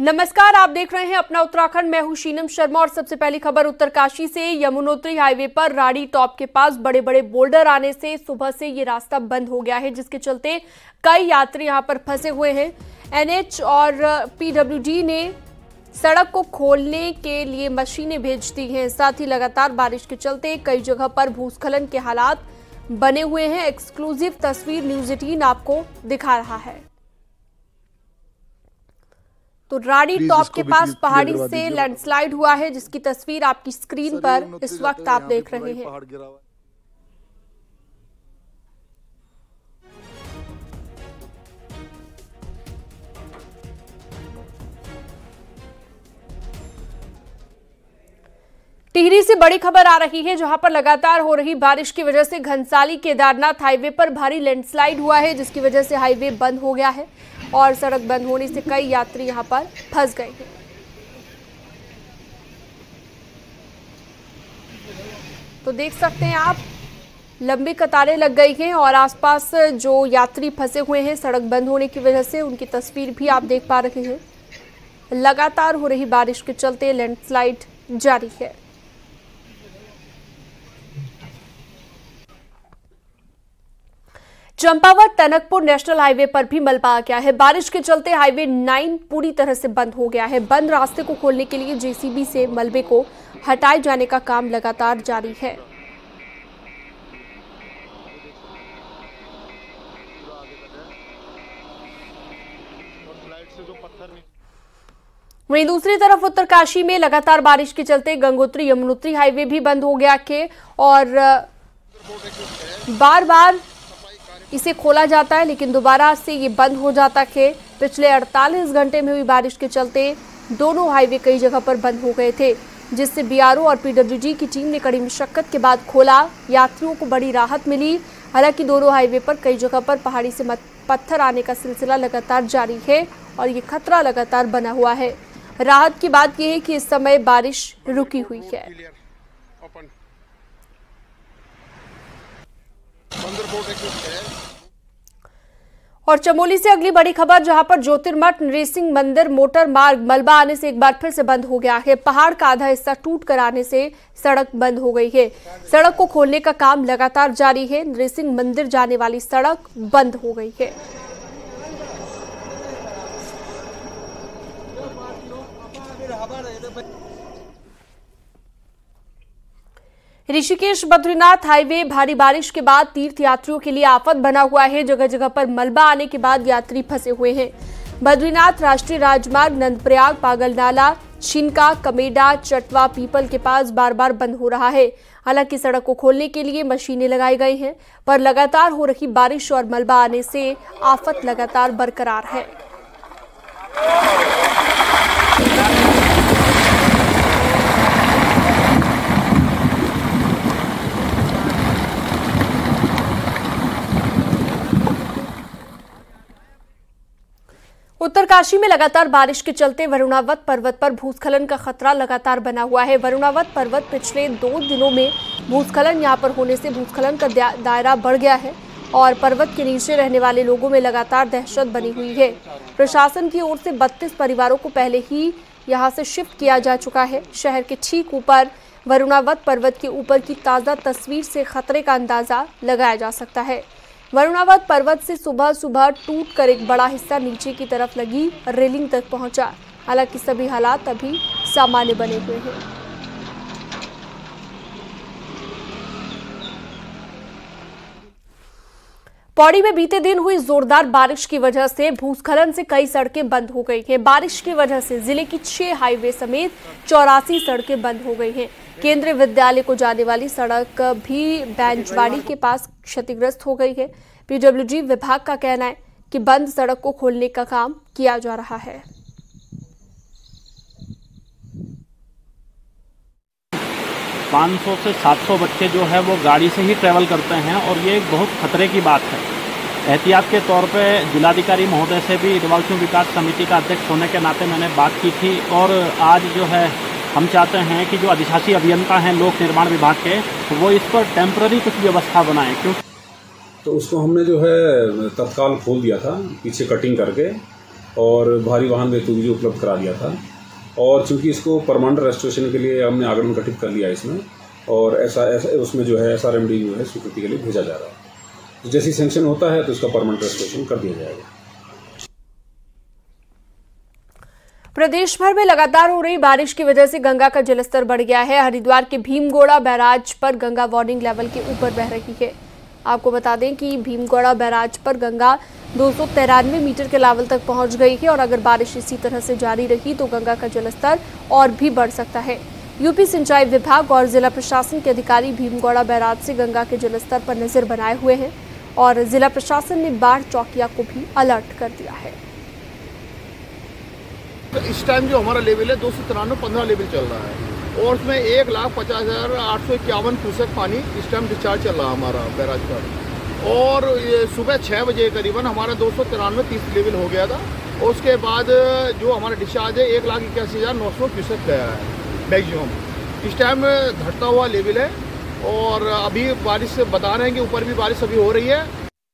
नमस्कार, आप देख रहे हैं अपना उत्तराखंड। मैं हूं शीनम शर्मा और सबसे पहली खबर उत्तरकाशी से। यमुनोत्री हाईवे पर राड़ी टॉप के पास बड़े बड़े बोल्डर आने से सुबह से ये रास्ता बंद हो गया है, जिसके चलते कई यात्री यहां पर फंसे हुए हैं। एनएच और पीडब्ल्यूडी ने सड़क को खोलने के लिए मशीनें भेज दी हैं। साथ ही लगातार बारिश के चलते कई जगह पर भूस्खलन के हालात बने हुए हैं। एक्सक्लूसिव तस्वीर न्यूज़ 18 आपको दिखा रहा है। तो राड़ी टॉप के पास पहाड़ी से लैंडस्लाइड हुआ है, जिसकी तस्वीर आपकी स्क्रीन पर इस वक्त आप देख रहे हैं। टिहरी से बड़ी खबर आ रही है, जहां पर लगातार हो रही बारिश की वजह से घनसाली केदारनाथ हाईवे पर भारी लैंडस्लाइड हुआ है, जिसकी वजह से हाईवे बंद हो गया है और सड़क बंद होने से कई यात्री यहां पर फंस गए हैं। तो देख सकते हैं आप, लंबी कतारें लग गई हैं और आसपास जो यात्री फंसे हुए हैं सड़क बंद होने की वजह से, उनकी तस्वीर भी आप देख पा रहे हैं। लगातार हो रही बारिश के चलते लैंडस्लाइड जारी है। चंपावत टनकपुर नेशनल हाईवे पर भी मलबा आ गया है। बारिश के चलते हाईवे 9 पूरी तरह से बंद हो गया है। बंद रास्ते को खोलने के लिए जेसीबी से मलबे को हटाए जाने का काम लगातार जारी है। वहीं दूसरी तरफ उत्तरकाशी में लगातार बारिश के चलते गंगोत्री यमुनोत्री हाईवे भी बंद हो गया है और बार बार इसे खोला जाता है, लेकिन दोबारा से ये बंद हो जाता है। पिछले 48 घंटे में हुई बारिश के चलते दोनों हाईवे कई जगह पर बंद हो गए थे, जिससे बीआरओ और पीडब्ल्यूडी की टीम ने कड़ी मशक्कत के बाद खोला। यात्रियों को बड़ी राहत मिली। हालांकि दोनों हाईवे पर कई जगह पर पहाड़ी से पत्थर आने का सिलसिला लगातार जारी है और ये खतरा लगातार बना हुआ है। राहत की बात यह है कि इस समय बारिश रुकी हुई है। और चमोली से अगली बड़ी खबर, जहां पर ज्योतिर्मठ नृसिंह मंदिर मोटर मार्ग मलबा आने से एक बार फिर से बंद हो गया है। पहाड़ का आधा हिस्सा टूट कर आने से सड़क बंद हो गई है। सड़क को खोलने का काम लगातार जारी है। नृसिंह मंदिर जाने वाली सड़क बंद हो गई है। ऋषिकेश बद्रीनाथ हाईवे भारी बारिश के बाद तीर्थ यात्रियों के लिए आफत बना हुआ है। जगह जगह पर मलबा आने के बाद यात्री फंसे हुए हैं। बद्रीनाथ राष्ट्रीय राजमार्ग नंदप्रयाग पागलनाला छिनका कमेडा चटवा पीपल के पास बार बार बंद हो रहा है। हालांकि सड़क को खोलने के लिए मशीनें लगाई गई हैं, पर लगातार हो रही बारिश और मलबा आने से आफत लगातार बरकरार है। उत्तरकाशी में लगातार बारिश के चलते वरुणावत पर्वत पर भूस्खलन का खतरा लगातार बना हुआ है। वरुणावत पर्वत पिछले 2 दिनों में भूस्खलन यहां पर होने से भूस्खलन का दायरा बढ़ गया है और पर्वत के नीचे रहने वाले लोगों में लगातार दहशत बनी हुई है। प्रशासन की ओर से 32 परिवारों को पहले ही यहां से शिफ्ट किया जा चुका है। शहर के ठीक ऊपर वरुणावत पर्वत के ऊपर की ताज़ा तस्वीर से खतरे का अंदाजा लगाया जा सकता है। वरुणावत पर्वत से सुबह सुबह टूटकर एक बड़ा हिस्सा नीचे की तरफ लगी रेलिंग तक पहुंचा। हालांकि सभी हालात अभी सामान्य बने हुए हैं। पौड़ी में बीते दिन हुई जोरदार बारिश की वजह से भूस्खलन से कई सड़कें बंद हो गई हैं। बारिश की वजह से जिले की 6 हाईवे समेत 84 सड़कें बंद हो गई हैं। केंद्रीय विद्यालय को जाने वाली सड़क भी बैंजवाड़ी के पास क्षतिग्रस्त हो गई है। पीडब्ल्यूडी विभाग का कहना है कि बंद सड़क को खोलने का काम किया जा रहा है। 500 से 700 बच्चे जो है वो गाड़ी से ही ट्रैवल करते हैं और ये एक बहुत खतरे की बात है। एहतियात के तौर पे जिलाधिकारी महोदय से भी रिवाल्सियों विकास समिति का अध्यक्ष होने के नाते मैंने बात की थी और आज जो है हम चाहते हैं कि जो अधिशासी अभियंता हैं लोक निर्माण विभाग के, वो इस पर टेम्पररी कुछ व्यवस्था बनाएं। क्यों तो उसको हमने जो है तत्काल खोल दिया था पीछे कटिंग करके, और भारी वाहन व्यक्तियों भी उपलब्ध करा दिया था। और चूंकि इसको परमानेंट रेस्टोरेशन के लिए हमने आगरण गठित कर लिया इसमें, और ऐसा उसमें जो है SRMD जो है स्वीकृति के लिए भेजा जा रहा है। तो जैसी सैंक्शन होता है तो इसका परमानेंट रेस्टोरेशन कर दिया जाएगा। प्रदेश भर में लगातार हो रही बारिश की वजह से गंगा का जलस्तर बढ़ गया है। हरिद्वार के भीमगोड़ा बैराज पर गंगा वार्निंग लेवल के ऊपर बह रही है। आपको बता दें कि भीमगोड़ा बैराज पर गंगा 293 मीटर के लेवल तक पहुंच गई है और अगर बारिश इसी तरह से जारी रही तो गंगा का जलस्तर और भी बढ़ सकता है। यूपी सिंचाई विभाग और जिला प्रशासन के अधिकारी भीमगोड़ा बैराज से गंगा के जलस्तर पर नजर बनाए हुए हैं और जिला प्रशासन ने बाढ़ चौकिया को भी अलर्ट कर दिया है। इस टाइम जो हमारा लेवल है 293-15 लेवल चल रहा है और उसमें 1,50,851 क्यूसेक पानी इस टाइम डिस्चार्ज चल रहा है हमारा बैराज पर। और ये सुबह 6 बजे करीबन हमारा 293-30 लेवल हो गया था और उसके बाद जो हमारा डिस्चार्ज है 1,81,900 क्यूसेक गया है मैक्सिमम। इस टाइम घटता हुआ लेवल है और अभी बारिश बता रहे हैं कि ऊपर भी बारिश अभी हो रही है।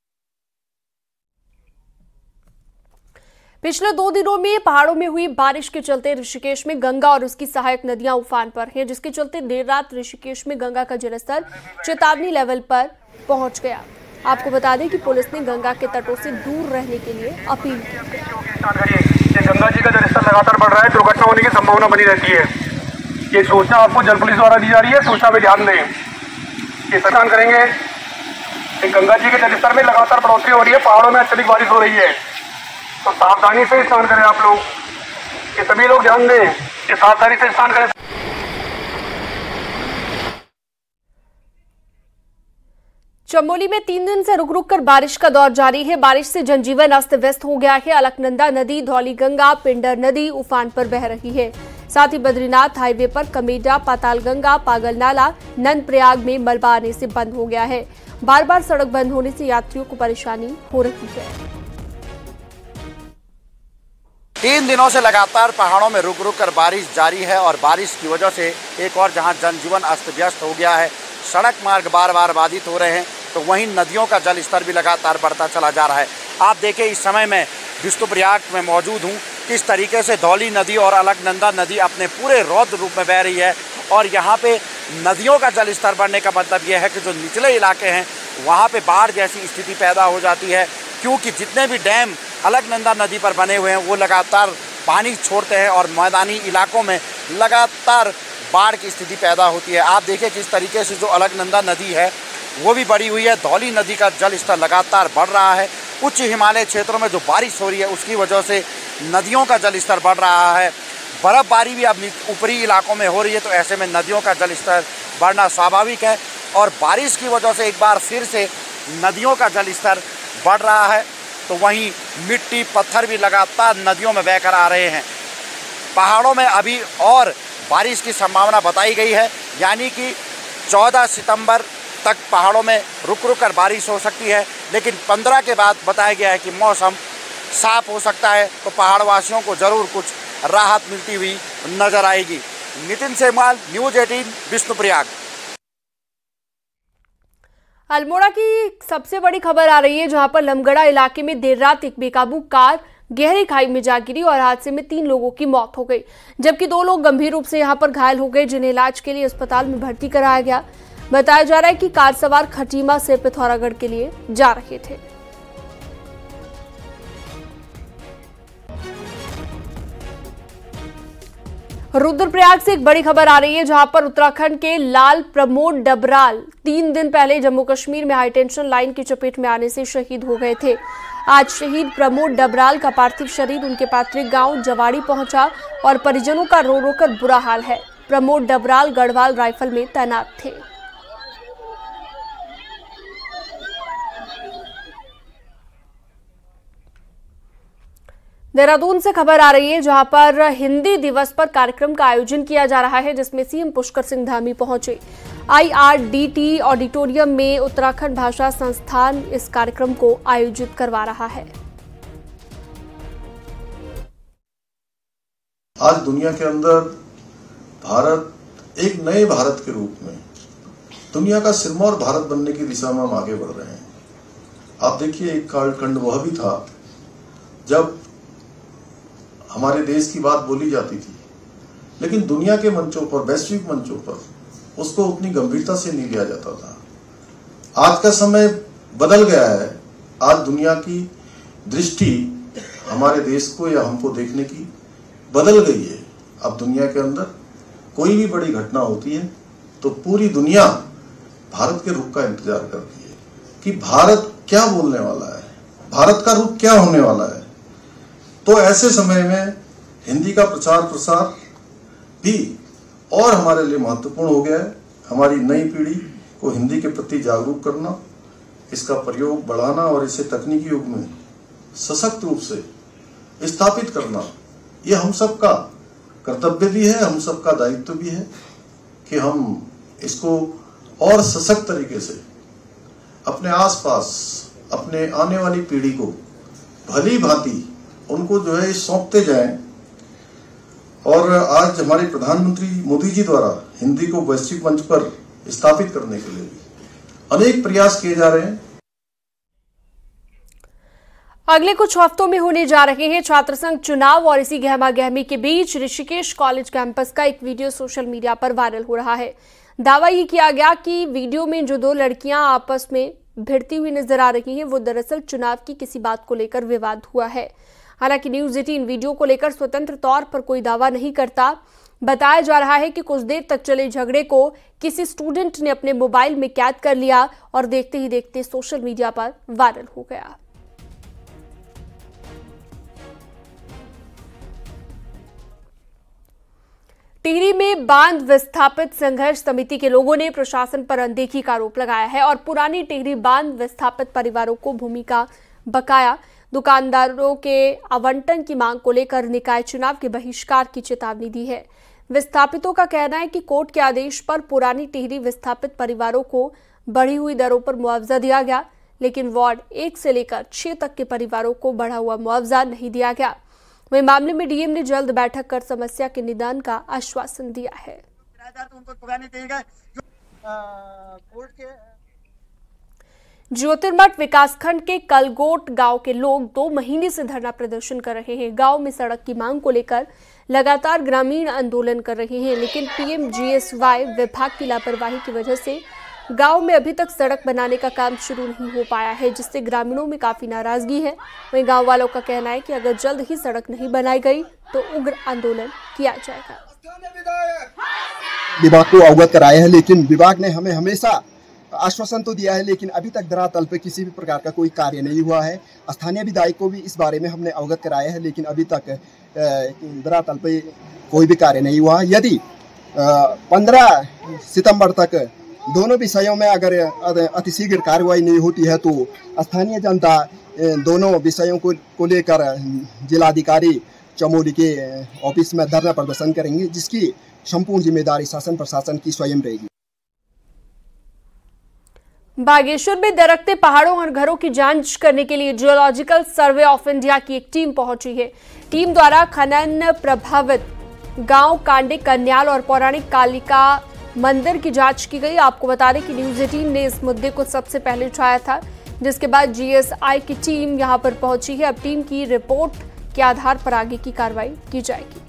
पिछले 2 दिनों में पहाड़ों में हुई बारिश के चलते ऋषिकेश में गंगा और उसकी सहायक नदियां उफान पर हैं, जिसके चलते देर रात ऋषिकेश में गंगा का जलस्तर चेतावनी लेवल पर पहुंच गया। आपको बता दें कि पुलिस ने गंगा के तटों से दूर रहने के लिए अपील की है। गंगा जी का जलस्तर लगातार बढ़ रहा है, दुर्घटना होने की संभावना बनी रहती है। ये सूचना आपको जल पुलिस द्वारा दी जा रही है, सूचना पे ध्यान दें। ये स्नान करेंगे, गंगा जी के जलस्तर में लगातार बढ़ोतरी हो रही है, पहाड़ों में अत्यधिक बारिश हो रही है, तो सावधानी से स्नान करें आप लोग। ये सभी लोग ध्यान दें कि सावधानी से स्नान करें। चमोली में 3 दिन से रुक रुक कर बारिश का दौर जारी है। बारिश से जनजीवन अस्त व्यस्त हो गया है। अलकनंदा नदी, धौलीगंगा, पिंडर नदी उफान पर बह रही है। साथ ही बद्रीनाथ हाईवे पर कमेडा, पातालगंगा, पागलनाला, नंदप्रयाग में मलबा आने से बंद हो गया है। बार बार सड़क बंद होने से यात्रियों को परेशानी हो रही है। 3 दिनों से लगातार पहाड़ों में रुक रुक कर बारिश जारी है और बारिश की वजह से एक और जहां जनजीवन अस्त व्यस्त हो गया है, सड़क मार्ग बार बार बाधित हो रहे हैं, तो वहीं नदियों का जल स्तर भी लगातार बढ़ता चला जा रहा है। आप देखिए इस समय मैं विष्णुप्रयाग में मौजूद हूँ, किस तरीके से धौली नदी और अलकनंदा नदी अपने पूरे रौद्र रूप में बह रही है और यहाँ पे नदियों का जल स्तर बढ़ने का मतलब यह है कि जो निचले इलाके हैं वहाँ पे बाढ़ जैसी स्थिति पैदा हो जाती है, क्योंकि जितने भी डैम अलकनंदा नदी पर बने हुए हैं वो लगातार पानी छोड़ते हैं और मैदानी इलाकों में लगातार बाढ़ की स्थिति पैदा होती है। आप देखिए किस तरीके से जो अलकनंदा नदी है वो भी बढ़ी हुई है, धौली नदी का जल स्तर लगातार बढ़ रहा है। उच्च हिमालय क्षेत्रों में जो बारिश हो रही है उसकी वजह से नदियों का जल स्तर बढ़ रहा है। बर्फबारी भी अब ऊपरी इलाकों में हो रही है, तो ऐसे में नदियों का जल स्तर बढ़ना स्वाभाविक है और बारिश की वजह से एक बार फिर से नदियों का जल स्तर बढ़ रहा है। तो वहीं मिट्टी पत्थर भी लगातार नदियों में बहकर आ रहे हैं। पहाड़ों में अभी और बारिश की संभावना बताई गई है, यानी कि 14 सितंबर तक पहाड़ों में रुक रुक कर बारिश हो सकती है, लेकिन 15 के बाद बताया गया है कि मौसम साफ हो सकता है, तो पहाड़ वासियों को ज़रूर कुछ राहत मिलती हुई नजर आएगी। नितिन सेमवाल, न्यूज़ 18, विष्णुप्रयाग। अल्मोड़ा की सबसे बड़ी खबर आ रही है, जहां पर लमगड़ा इलाके में देर रात एक बेकाबू कार गहरी खाई में जा गिरी और हादसे में 3 लोगों की मौत हो गई, जबकि 2 लोग गंभीर रूप से यहां पर घायल हो गए, जिन्हें इलाज के लिए अस्पताल में भर्ती कराया गया। बताया जा रहा है कि कार सवार खटीमा से पिथौरागढ़ के लिए जा रहे थे। रुद्रप्रयाग से एक बड़ी खबर आ रही है, जहां पर उत्तराखंड के लाल प्रमोद डबराल 3 दिन पहले जम्मू कश्मीर में हाईटेंशन लाइन की चपेट में आने से शहीद हो गए थे। आज शहीद प्रमोद डबराल का पार्थिव शरीर उनके पैतृक गांव जवाड़ी पहुंचा और परिजनों का रो रो कर बुरा हाल है। प्रमोद डबराल गढ़वाल राइफल में तैनात थे। देहरादून से खबर आ रही है, जहां पर हिंदी दिवस पर कार्यक्रम का आयोजन किया जा रहा है, जिसमें सीएम पुष्कर सिंह धामी पहुंचे। IRDT ऑडिटोरियम में उत्तराखंड भाषा संस्थान इस कार्यक्रम को आयोजित करवा रहा है। आज दुनिया के अंदर भारत एक नए भारत के रूप में दुनिया का सिरमौर भारत बनने की दिशा में हम आगे बढ़ रहे हैं। आप देखिए, एक कालखंड वह भी था जब हमारे देश की बात बोली जाती थी, लेकिन दुनिया के मंचों पर, वैश्विक मंचों पर उसको उतनी गंभीरता से नहीं लिया जाता था। आज का समय बदल गया है। आज दुनिया की दृष्टि हमारे देश को या हमको देखने की बदल गई है। अब दुनिया के अंदर कोई भी बड़ी घटना होती है तो पूरी दुनिया भारत के रुख का इंतजार करती है कि भारत क्या बोलने वाला है, भारत का रुख क्या होने वाला है। तो ऐसे समय में हिंदी का प्रचार प्रसार भी और हमारे लिए महत्वपूर्ण हो गया है। हमारी नई पीढ़ी को हिंदी के प्रति जागरूक करना, इसका प्रयोग बढ़ाना और इसे तकनीकी युग में सशक्त रूप से स्थापित करना, यह हम सबका कर्तव्य भी है, हम सबका दायित्व भी है कि हम इसको और सशक्त तरीके से अपने आसपास, अपने आने वाली पीढ़ी को भली भांति उनको जो है सौंपते जाएं। और आज हमारे प्रधानमंत्री मोदी जी द्वारा हिंदी को वैश्विक मंच पर स्थापित करने के लिए अनेक प्रयास किए जा रहे हैं। अगले कुछ हफ्तों में होने जा रहे हैं छात्र संघ चुनाव और इसी गहमा गहमी के बीच ऋषिकेश कॉलेज कैंपस का एक वीडियो सोशल मीडिया पर वायरल हो रहा है। दावा ये किया गया कि वीडियो में जो दो लड़कियां आपस में भिड़ती हुई नजर आ रही हैं वो दरअसल चुनाव की किसी बात को लेकर विवाद हुआ है। हालांकि न्यूज़ 18 वीडियो को लेकर स्वतंत्र तौर पर कोई दावा नहीं करता। बताया जा रहा है कि कुछ देर तक चले झगड़े को किसी स्टूडेंट ने अपने मोबाइल में कैद कर लिया और देखते ही देखते सोशल मीडिया पर वायरल हो गया। टिहरी में बांध विस्थापित संघर्ष समिति के लोगों ने प्रशासन पर अनदेखी का आरोप लगाया है और पुरानी टिहरी बांध विस्थापित परिवारों को भूमि का बकाया, दुकानदारों के आवंटन की मांग को लेकर निकाय चुनाव के बहिष्कार की चेतावनी दी है। विस्थापितों का कहना है कि कोर्ट के आदेश पर पुरानी टिहरी विस्थापित परिवारों को बढ़ी हुई दरों पर मुआवजा दिया गया, लेकिन वार्ड 1 से लेकर 6 तक के परिवारों को बढ़ा हुआ मुआवजा नहीं दिया गया। वहीं मामले में डीएम ने जल्द बैठक कर समस्या के निदान का आश्वासन दिया है। ज्योतिर्मठ विकासखंड के कलगोट गांव के लोग 2 महीने से धरना प्रदर्शन कर रहे हैं। गांव में सड़क की मांग को लेकर लगातार ग्रामीण आंदोलन कर रहे हैं, लेकिन पीएमजीएसवाई विभाग की लापरवाही की वजह से गांव में अभी तक सड़क बनाने का काम शुरू नहीं हो पाया है, जिससे ग्रामीणों में काफी नाराजगी है। वहीं गांव वालों का कहना है कि अगर जल्द ही सड़क नहीं बनाई गई तो उग्र आंदोलन किया जाएगा। विभाग को अवगत कराया है, लेकिन विभाग ने हमें हमेशा आश्वासन तो दिया है, लेकिन अभी तक धरातल पर किसी भी प्रकार का कोई कार्य नहीं हुआ है। स्थानीय विधायक को भी इस बारे में हमने अवगत कराया है, लेकिन अभी तक धरातल पर कोई भी कार्य नहीं हुआ। यदि 15 सितंबर तक दोनों विषयों में अगर अतिशीघ्र कार्रवाई नहीं होती है तो स्थानीय जनता दोनों विषयों को लेकर जिलाधिकारी चमोली के ऑफिस में धरना प्रदर्शन करेंगे, जिसकी संपूर्ण जिम्मेदारी शासन प्रशासन की स्वयं रहेगी। बागेश्वर में दरकते पहाड़ों और घरों की जांच करने के लिए जियोलॉजिकल सर्वे ऑफ इंडिया की एक टीम पहुंची है। टीम द्वारा खनन प्रभावित गांव कांडे कन्याल और पौराणिक कालिका मंदिर की जांच की गई। आपको बता दें कि न्यूज़ 18 ने इस मुद्दे को सबसे पहले उठाया था, जिसके बाद जीएसआई की टीम यहां पर पहुंची है। अब टीम की रिपोर्ट के आधार पर आगे की कार्रवाई की जाएगी।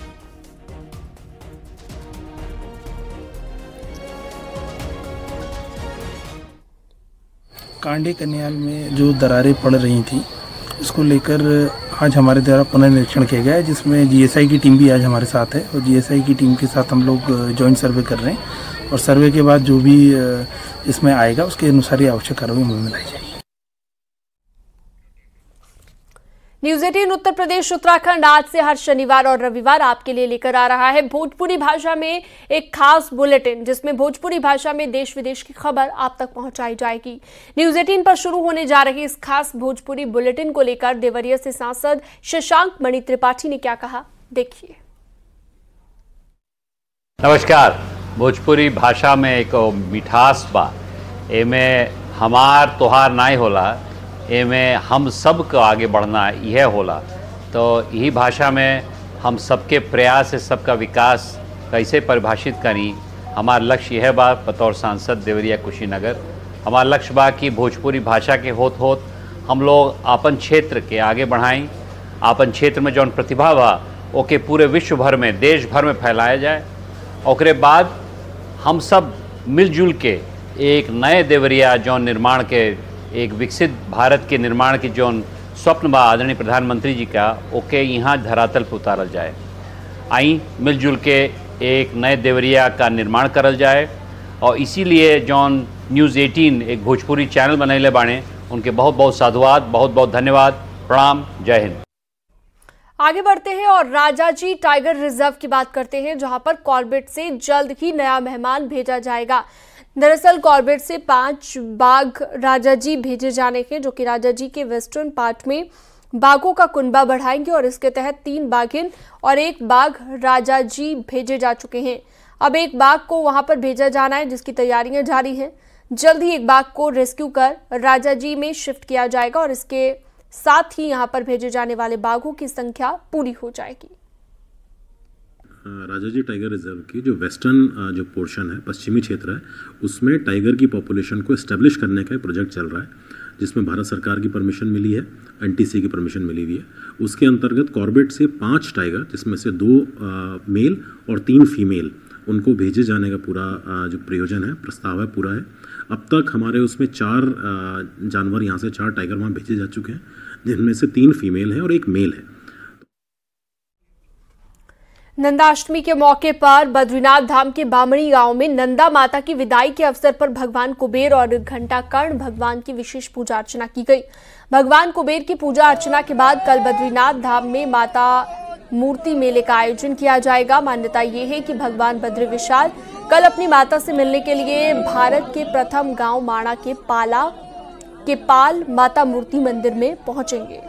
कांडे कन्याल में जो दरारें पड़ रही थी उसको लेकर आज हमारे द्वारा पुनर्निरीक्षण किया गया है, जिसमें जीएसआई की टीम भी आज हमारे साथ है और जीएसआई की टीम के साथ हम लोग जॉइंट सर्वे कर रहे हैं और सर्वे के बाद जो भी इसमें आएगा उसके अनुसार ही आवश्यक कार्रवाई में लाई जाएगी। न्यूज़ 18 उत्तर प्रदेश उत्तराखंड आज से हर शनिवार और रविवार आपके लिए लेकर आ रहा है भोजपुरी भाषा में एक खास बुलेटिन, जिसमें भोजपुरी भाषा में देश विदेश की खबर आप तक पहुंचाई जाएगी। न्यूज़ 18 पर शुरू होने जा रही इस खास भोजपुरी बुलेटिन को लेकर देवरिया से सांसद शशांक मणि त्रिपाठी ने क्या कहा, देखिए। नमस्कार। भोजपुरी भाषा में एक मिठास बा, एमे हमार तोहार नाई होला, एमे हम सब को आगे बढ़ना यह होला। तो यही भाषा में हम सबके प्रयास से सबका विकास कैसे परिभाषित करी, हमारा लक्ष्य यह बा। बतौर सांसद देवरिया कुशीनगर हमारा लक्ष्य बा कि भोजपुरी भाषा के होत हम लोग अपन क्षेत्र के आगे बढ़ाएं अपन क्षेत्र में जौन प्रतिभा बा ओके पूरे विश्व भर में, देश भर में फैलाया जाए। ओकरे बाद हम सब मिलजुल के एक नए देवरिया जौन निर्माण के, एक विकसित भारत के निर्माण के जौन स्वप्न बा आदरणीय प्रधानमंत्री जी का, ओके यहाँ धरातल पर उतारल जाए। आई मिलजुल के एक नए देवरिया का निर्माण करल जाए। और इसीलिए जौन न्यूज़ 18 एक भोजपुरी चैनल बनैले बाणे, उनके बहुत बहुत साधुवाद, बहुत बहुत धन्यवाद, प्रणाम, जय हिंद। आगे बढ़ते हैं और राजाजी टाइगर रिजर्व की बात करते हैं, जहां पर कॉर्बेट से जल्द ही नया मेहमान भेजा जाएगा। दरअसल कॉर्बेट से 5 बाघ राजाजी भेजे जाने के, जो कि राजाजी के वेस्टर्न पार्ट में बाघों का कुनबा बढ़ाएंगे और इसके तहत 3 बाघिन और 1 बाघ राजाजी भेजे जा चुके हैं। अब 1 बाघ को वहां पर भेजा जाना है, जिसकी तैयारियां जारी हैं। जल्द ही 1 बाघ को रेस्क्यू कर राजाजी में शिफ्ट किया जाएगा और इसके साथ ही यहां पर भेजे जाने वाले बाघों की संख्या पूरी हो जाएगी। राजाजी टाइगर रिजर्व की जो वेस्टर्न जो पोर्शन है, पश्चिमी क्षेत्र है, उसमें टाइगर की पॉपुलेशन को एस्टेब्लिश करने का एक प्रोजेक्ट चल रहा है, जिसमें भारत सरकार की परमिशन मिली है, NTC की परमिशन मिली हुई है। उसके अंतर्गत कॉर्बेट से 5 टाइगर, जिसमें से 2 मेल और 3 फीमेल, उनको भेजे जाने का पूरा जो प्रयोजन है, प्रस्ताव है, पूरा है। अब तक हमारे उसमें 4 जानवर, यहाँ से 4 टाइगर वहाँ भेजे जा चुके हैं, जिनमें से 3 फीमेल हैं और 1 मेल है। नंदाष्टमी के मौके पर बद्रीनाथ धाम के बामणी गांव में नंदा माता की विदाई के अवसर पर भगवान कुबेर और घंटाकर्ण भगवान की विशेष पूजा अर्चना की गई। भगवान कुबेर की पूजा अर्चना के बाद कल बद्रीनाथ धाम में माता मूर्ति मेले का आयोजन किया जाएगा। मान्यता ये है कि भगवान बद्री विशाल कल अपनी माता से मिलने के लिए भारत के प्रथम गांव माणा के पाल माता मूर्ति मंदिर में पहुंचेंगे।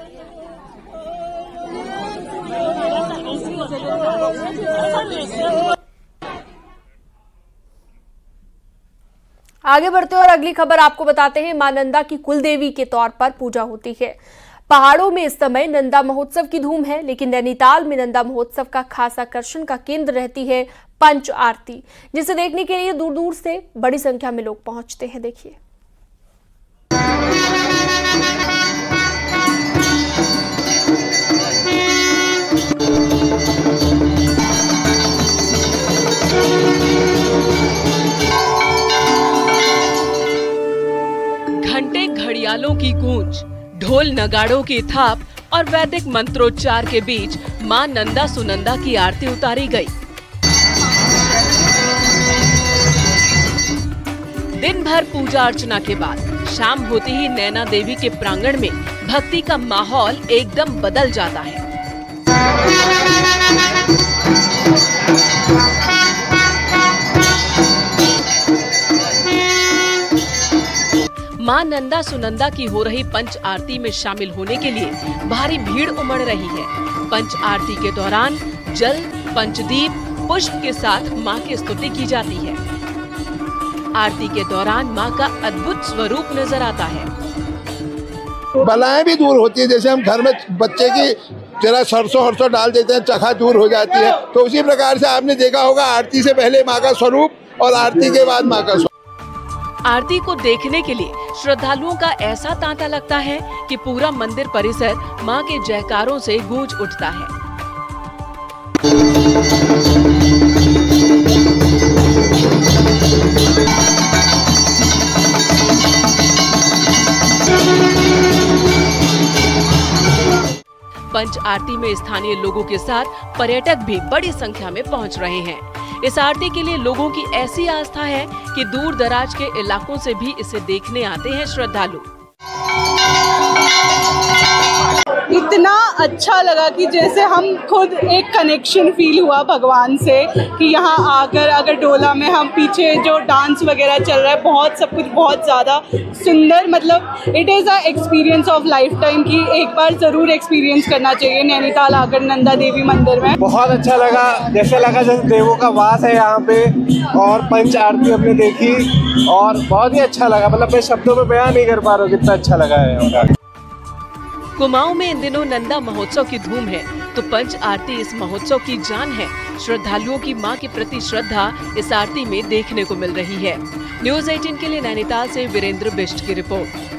आगे बढ़ते और अगली खबर आपको बताते हैं। मां नंदा की कुलदेवी के तौर पर पूजा होती है। पहाड़ों में इस समय नंदा महोत्सव की धूम है, लेकिन नैनीताल में नंदा महोत्सव का खास आकर्षण का केंद्र रहती है पंच आरती, जिसे देखने के लिए दूर दूर से बड़ी संख्या में लोग पहुंचते हैं। देखिए, घंटे घड़ियालों की गूंज, ढोल नगाड़ों की थाप और वैदिक मंत्रोच्चार के बीच मां नंदा सुनंदा की आरती उतारी गई। दिन भर पूजा अर्चना के बाद शाम होते ही नैना देवी के प्रांगण में भक्ति का माहौल एकदम बदल जाता है। मां नंदा सुनंदा की हो रही पंच आरती में शामिल होने के लिए भारी भीड़ उमड़ रही है। पंच आरती के दौरान जल, पंचदीप, पुष्प के साथ मां की स्तुति की जाती है। आरती के दौरान मां का अद्भुत स्वरूप नजर आता है। बलाएं भी दूर होती है, जैसे हम घर में बच्चे की जरा सरसों डाल देते हैं, चखा दूर हो जाती है, तो उसी प्रकार से आपने देखा होगा आरती से पहले मां का स्वरूप और आरती के बाद मां का स्वरूप। आरती को देखने के लिए श्रद्धालुओं का ऐसा तांता लगता है कि पूरा मंदिर परिसर मां के जयकारों से गूंज उठता है। पंच आरती में स्थानीय लोगों के साथ पर्यटक भी बड़ी संख्या में पहुंच रहे हैं। इस आरती के लिए लोगों की ऐसी आस्था है कि दूर दराज के इलाकों से भी इसे देखने आते हैं श्रद्धालु। इतना अच्छा लगा कि जैसे हम खुद एक कनेक्शन फील हुआ भगवान से कि यहाँ आकर अगर डोला में हम पीछे जो डांस वगैरह चल रहा है, बहुत सब कुछ बहुत ज़्यादा सुंदर, मतलब it is a experience of life time की एक बार ज़रूर एक्सपीरियंस करना चाहिए नैनीताल आकर नंदा देवी मंदिर में। बहुत अच्छा लगा, जैसे देवों का वास है यहाँ पे, और पंच आरती हमने देखी और बहुत ही अच्छा लगा। मतलब मैं शब्दों में बयान नहीं कर पा रहा हूँ कितना अच्छा लगा है। कुमाऊं में इन दिनों नंदा महोत्सव की धूम है, तो पंच आरती इस महोत्सव की जान है। श्रद्धालुओं की मां के प्रति श्रद्धा इस आरती में देखने को मिल रही है। न्यूज़ 18 के लिए नैनीताल से वीरेंद्र बिष्ट की रिपोर्ट।